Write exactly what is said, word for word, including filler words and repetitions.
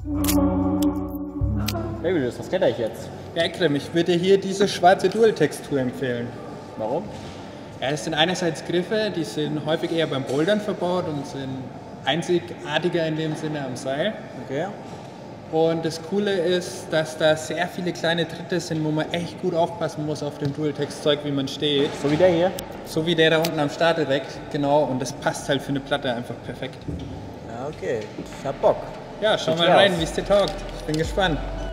Babylus, was kletter ich jetzt? Ja, Ekrem, ich würde hier diese schwarze Dual-Textur empfehlen. Warum? Ja, es sind einerseits Griffe, die sind häufig eher beim Bouldern verbaut und sind einzigartiger in dem Sinne am Seil. Okay. Und das Coole ist, dass da sehr viele kleine Tritte sind, wo man echt gut aufpassen muss auf dem Dual-Text-Zeug, wie man steht. So wie der hier? So wie der da unten am Start direkt, genau. Und das passt halt für eine Platte einfach perfekt. Ja, okay. Ich hab Bock. Ja, schau Sieht mal schwer rein, aus. wie es dir taugt. Ich bin gespannt.